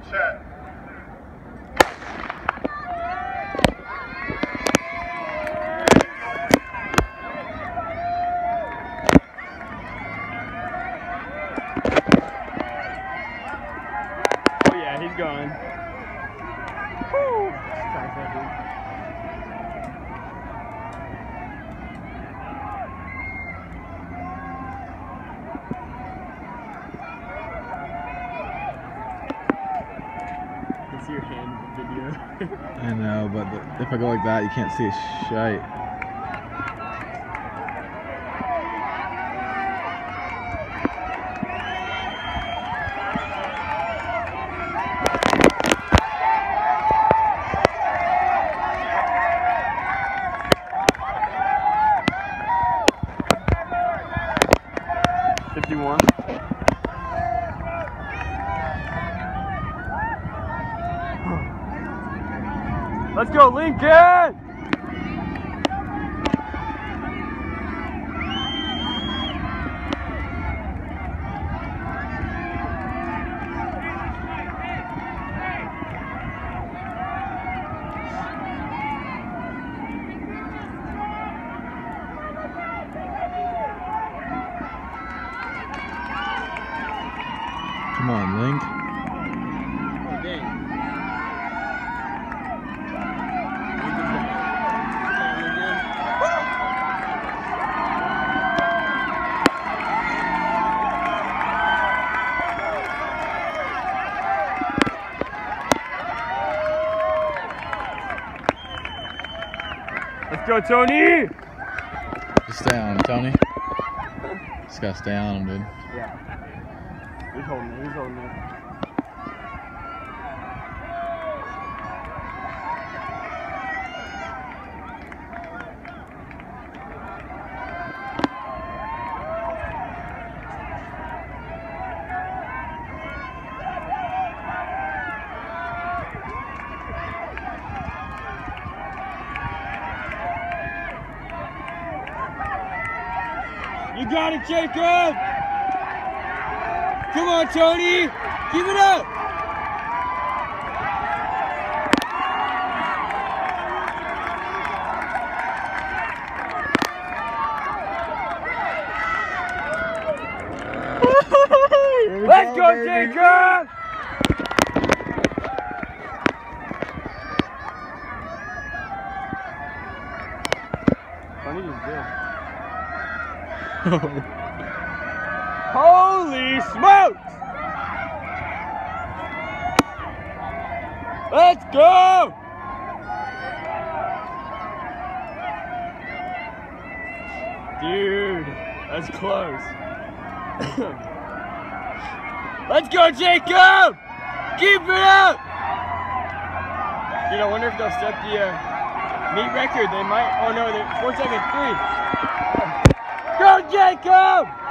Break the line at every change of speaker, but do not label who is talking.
Set.
Oh yeah, he's going. Woo! I see your hand in the video.
I know, but if I go like that, you can't see a shite.
Let's go, Lincoln!
Come on, Link.
Oh, dang. Let's go, Tony!
Just stay on him, Tony. Just gotta stay on him, dude.
Yeah. He's holding it, he's holding it. You got it, Jacob! Come on, Tony! Keep it up! Let's go, Jacob! Tony is good. Holy smokes! Let's go! Dude, that's close. Let's go, Jacob! Keep it up! Dude, I wonder if they'll set the meet record. They might. Oh no, 4 seconds, 3. Go, Jacob!